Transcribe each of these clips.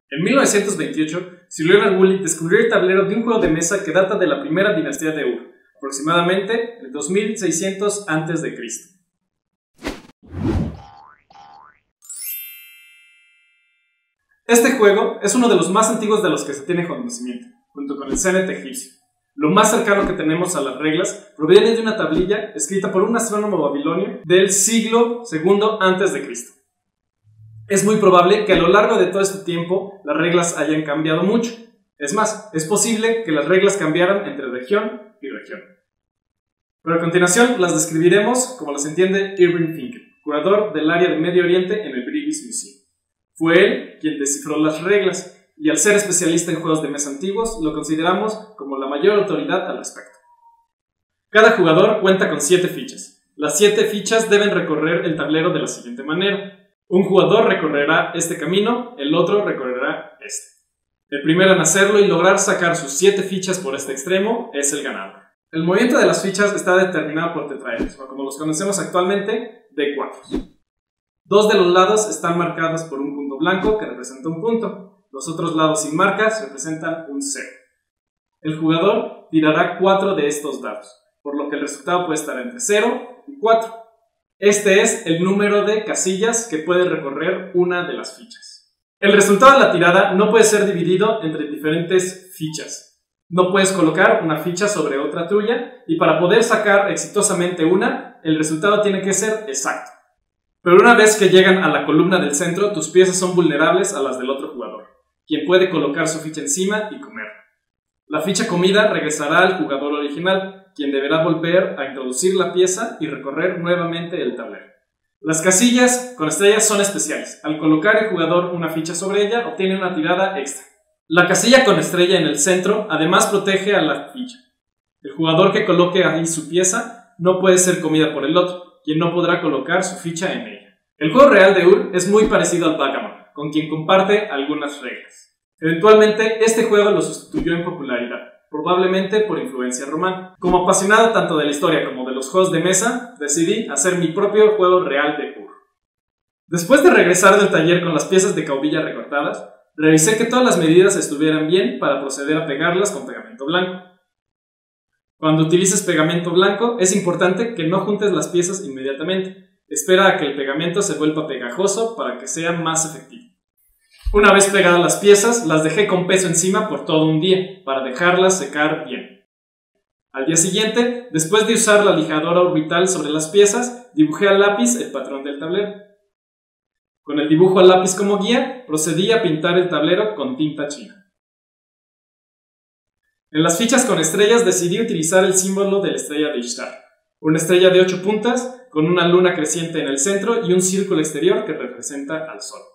En 1928, Sir Leonard Woolley descubrió el tablero de un juego de mesa que data de la primera dinastía de Ur, aproximadamente el 2600 a.C. Este juego es uno de los más antiguos de los que se tiene conocimiento, junto con el Senet egipcio. Lo más cercano que tenemos a las reglas proviene de una tablilla escrita por un astrónomo babilonio del siglo II a.C. Es muy probable que a lo largo de todo este tiempo las reglas hayan cambiado mucho. Es más, es posible que las reglas cambiaran entre región y región. Pero a continuación las describiremos como las entiende Irving Finkel, curador del área de Medio Oriente en el British Museum. Fue él quien descifró las reglas, y al ser especialista en juegos de mesa antiguos, lo consideramos como la mayor autoridad al respecto. Cada jugador cuenta con 7 fichas. Las 7 fichas deben recorrer el tablero de la siguiente manera. Un jugador recorrerá este camino, el otro recorrerá este. El primero en hacerlo y lograr sacar sus 7 fichas por este extremo es el ganador. El movimiento de las fichas está determinado por tetraedros, o como los conocemos actualmente, D4. 2 de los lados están marcados por un punto blanco que representa un punto. Los otros lados sin marcas representan un 0. El jugador tirará 4 de estos dados, por lo que el resultado puede estar entre 0 y 4. Este es el número de casillas que puede recorrer una de las fichas. El resultado de la tirada no puede ser dividido entre diferentes fichas. No puedes colocar una ficha sobre otra tuya, y para poder sacar exitosamente una, el resultado tiene que ser exacto. Pero una vez que llegan a la columna del centro, tus piezas son vulnerables a las del otro jugador, quien puede colocar su ficha encima y comerla. La ficha comida regresará al jugador original, quien deberá volver a introducir la pieza y recorrer nuevamente el tablero. Las casillas con estrellas son especiales. Al colocar el jugador una ficha sobre ella, obtiene una tirada extra. La casilla con estrella en el centro además protege a la ficha. El jugador que coloque ahí su pieza no puede ser comida por el otro, quien no podrá colocar su ficha en ella. El juego real de Ur es muy parecido al backgammon, con quien comparte algunas reglas. Eventualmente, este juego lo sustituyó en popularidad, probablemente por influencia romana. Como apasionado tanto de la historia como de los juegos de mesa, decidí hacer mi propio juego real de Ur. Después de regresar del taller con las piezas de caubilla recortadas, revisé que todas las medidas estuvieran bien para proceder a pegarlas con pegamento blanco. Cuando utilices pegamento blanco, es importante que no juntes las piezas inmediatamente. Espera a que el pegamento se vuelva pegajoso para que sea más efectivo. Una vez pegadas las piezas, las dejé con peso encima por todo un día, para dejarlas secar bien. Al día siguiente, después de usar la lijadora orbital sobre las piezas, dibujé al lápiz el patrón del tablero. Con el dibujo al lápiz como guía, procedí a pintar el tablero con tinta china. En las fichas con estrellas decidí utilizar el símbolo de la estrella de Ishtar, una estrella de 8 puntas con una luna creciente en el centro y un círculo exterior que representa al sol.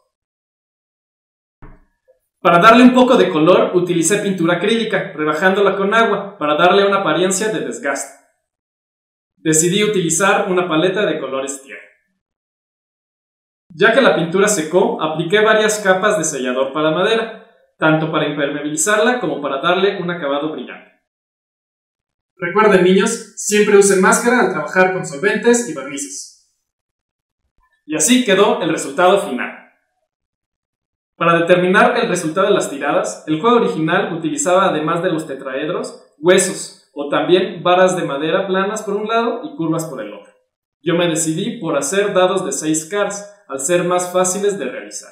Para darle un poco de color, utilicé pintura acrílica, rebajándola con agua para darle una apariencia de desgaste. Decidí utilizar una paleta de colores tierra. Ya que la pintura secó, apliqué varias capas de sellador para madera, tanto para impermeabilizarla como para darle un acabado brillante. Recuerden, niños, siempre usen máscara al trabajar con solventes y barnices. Y así quedó el resultado final. Para determinar el resultado de las tiradas, el juego original utilizaba, además de los tetraedros, huesos o también varas de madera planas por un lado y curvas por el otro. Yo me decidí por hacer dados de 6 caras, al ser más fáciles de realizar.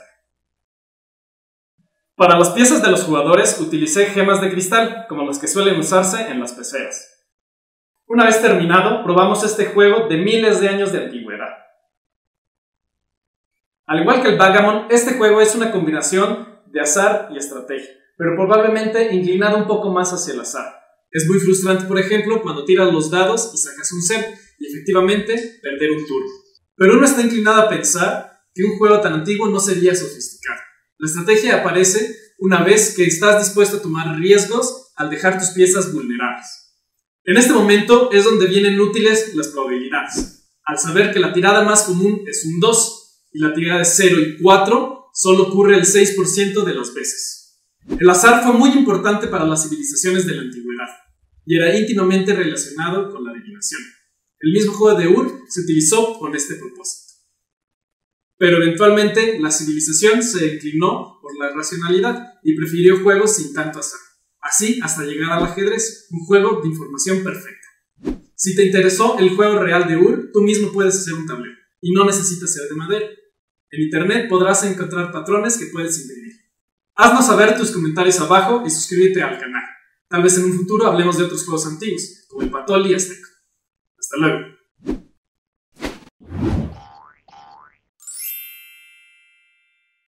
Para las piezas de los jugadores utilicé gemas de cristal, como las que suelen usarse en las peceras. Una vez terminado, probamos este juego de miles de años de antigüedad. Al igual que el backgammon, este juego es una combinación de azar y estrategia, pero probablemente inclinado un poco más hacia el azar. Es muy frustrante, por ejemplo, cuando tiras los dados y sacas un 0, y efectivamente perder un turno. Pero uno está inclinado a pensar que un juego tan antiguo no sería sofisticado. La estrategia aparece una vez que estás dispuesto a tomar riesgos al dejar tus piezas vulnerables. En este momento es donde vienen útiles las probabilidades. Al saber que la tirada más común es un 2, y la tirada de 0 y 4 solo ocurre el 6% de las veces. El azar fue muy importante para las civilizaciones de la antigüedad, y era íntimamente relacionado con la adivinación. El mismo juego de Ur se utilizó con este propósito. pero eventualmente la civilización se inclinó por la racionalidad y prefirió juegos sin tanto azar. Así hasta llegar al ajedrez, un juego de información perfecta. Si te interesó el juego real de Ur, tú mismo puedes hacer un tablero, y no necesitas ser de madera. En internet podrás encontrar patrones que puedes imprimir. Haznos saber tus comentarios abajo y suscríbete al canal. Tal vez en un futuro hablemos de otros juegos antiguos, como el Patol y Azteco. Hasta luego.